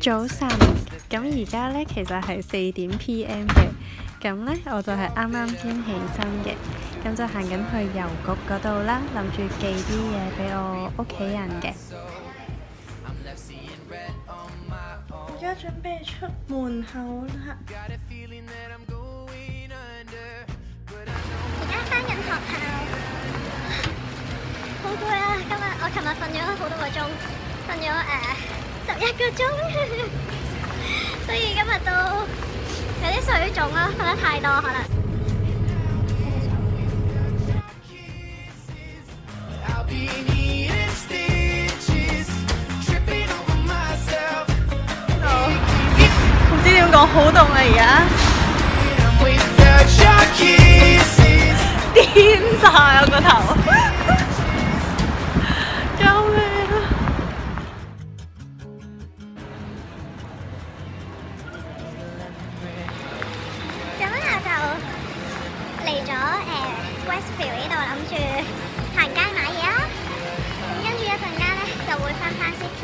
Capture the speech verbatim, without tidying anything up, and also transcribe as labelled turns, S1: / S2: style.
S1: 早晨，咁而家咧其實係四點 P M 嘅，咁咧我就係啱啱先起身嘅，咁就行緊去郵局嗰度啦，諗住寄啲嘢俾我屋企人嘅。而家準備出門口啦。
S2: 而家返緊學校，好攰啊！今日我琴日瞓咗好多個鐘，瞓咗誒十一個鐘，所以今日都有啲水腫啦，瞓得太多可能。
S1: 唔知點講，好凍啊而家，癲晒我個頭，救命啊！
S2: 咁啊就嚟咗誒 Westfield 呢度，諗住行街買嘢啦。咁跟住一陣間咧就會翻返 City。